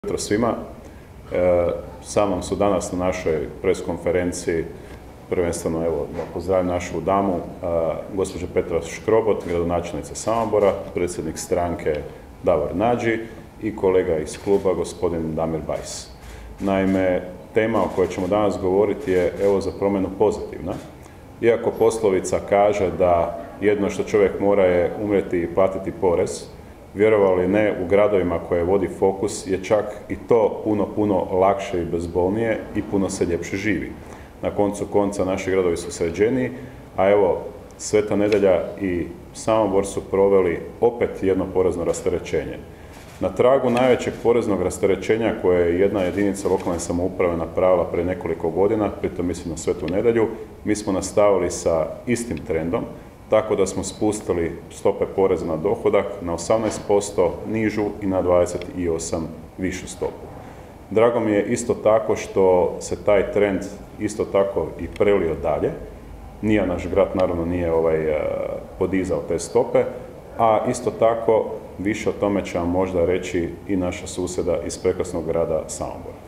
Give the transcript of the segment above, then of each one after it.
Jutro svima. Sa mnom su danas na našoj pres konferenciji, prvenstveno evo, da pozdravim našu damu, gospođa Petra Škrobot, gradonačelnica Sabora, predsjednik stranke Davor Nađi i kolega iz kluba, gospodin Damir Bajs. Naime, tema o kojoj ćemo danas govoriti je, evo, za promjenu pozitivna. Iako poslovica kaže da jedno što čovjek mora je umrijeti i platiti porez, vjerovali ne, u gradovima koje vodi Fokus je čak i to puno lakše i bezbolnije i puno se ljepše živi. Na koncu konca naši gradovi su sređeniji, a evo, Sveta Nedjelja i Samobor su proveli opet jedno porezno rasterećenje. Na tragu najvećeg poreznog rasterećenja koje je jedna jedinica lokalne samouprave napravila prije nekoliko godina, pritom mislim na Svetu Nedjelju, mi smo nastavili sa istim trendom, tako da smo spustili stope poreza na dohodak na 18% nižu i na 28% višu stopu. Drago mi je isto tako što se taj trend isto tako i prelio dalje. Nije naš grad naravno nije podizao te stope, a isto tako više o tome će vam možda reći i naša susjeda iz prekrasnog grada Samobora.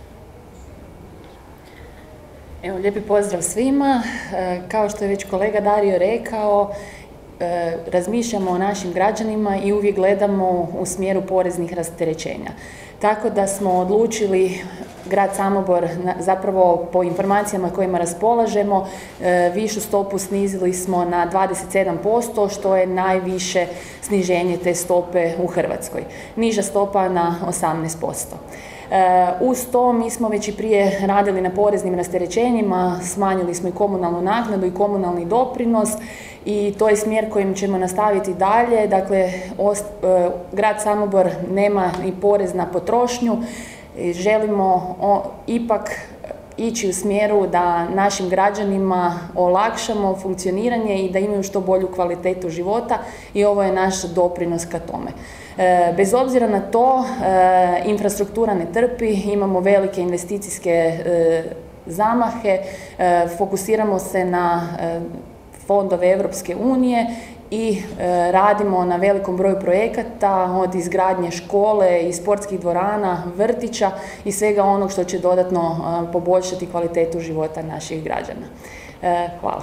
Evo, lijepi pozdrav svima. Kao što je već kolega Dario rekao, razmišljamo o našim građanima i uvijek gledamo u smjeru poreznih rasterećenja. Tako da smo odlučili, grad Samobor, zapravo po informacijama kojima raspolažemo, višu stopu snizili smo na 27%, što je najviše sniženje te stope u Hrvatskoj. Niža stopa na 18%. Uz to mi smo već i prije radili na poreznim rasterećenjima, smanjili smo i komunalnu naknadu i komunalni doprinos i to je smjer kojim ćemo nastaviti dalje. Dakle, grad Samobor nema i porez na potrošnju, želimo ipak ići u smjeru da našim građanima olakšamo funkcioniranje i da imaju što bolju kvalitetu života i ovo je naš doprinos ka tome. Bez obzira na to, infrastruktura ne trpi, imamo velike investicijske zamahe, fokusiramo se na fondove Europske unije i radimo na velikom broju projekata, od izgradnje škole i sportskih dvorana, vrtića i svega onog što će dodatno poboljšati kvalitetu života naših građana. Hvala.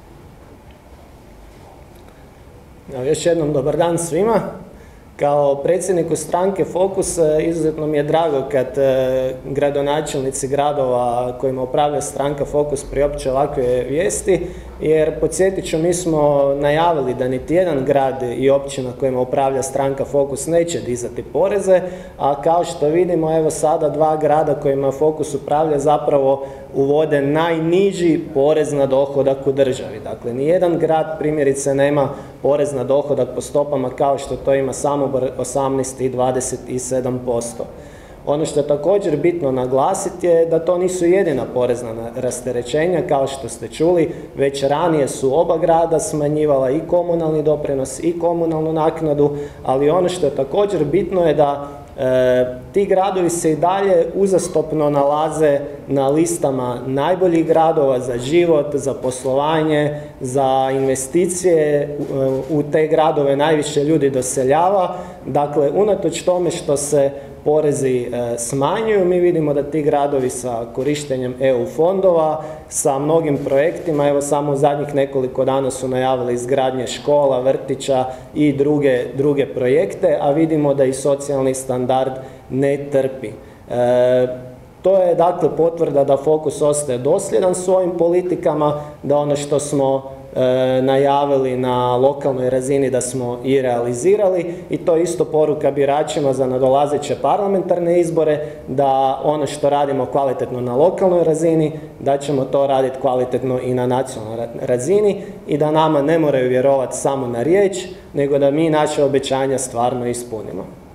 Još jednom dobar dan svima. Kao predsjedniku stranke Fokus izuzetno mi je drago kad gradonačelnici gradova kojima upravlja stranka Fokus priopće ovakve vijesti, jer podsjetit ću, mi smo najavili da niti jedan grad i općina kojima upravlja stranka Fokus neće dizati poreze, a kao što vidimo, evo sada dva grada kojima Fokus upravlja zapravo uvode najniži porez na dohodak u državi. Dakle, nijedan grad primjerice nema porez na dohodak po stopama kao što to ima Samobor 18 i 27%. Ono što je također bitno naglasiti je da to nisu jedina porezna rasterećenja, kao što ste čuli, već ranije su oba grada smanjivala i komunalni doprinos i komunalnu naknadu, ali ono što je također bitno je da ti gradovi se i dalje uzastopno nalaze na listama najboljih gradova za život, za poslovanje, za investicije. U te gradove najviše ljudi doseljava. Dakle, unatoč tome što se porezi smanjuju, mi vidimo da ti gradovi sa korištenjem EU fondova, sa mnogim projektima, evo samo zadnjih nekoliko dana su najavili izgradnje škola, vrtića i druge projekte, a vidimo da i socijalni standard ne trpi. To je dakle potvrda da Fokus ostaje dosljedan svojim politikama, da ono što smo najavili na lokalnoj razini da smo i realizirali, i to je isto poruka biračima za nadolazeće parlamentarne izbore, da ono što radimo kvalitetno na lokalnoj razini, da ćemo to raditi kvalitetno i na nacionalnoj razini i da nama ne moraju vjerovati samo na riječ, nego da mi naše obećanja stvarno ispunimo.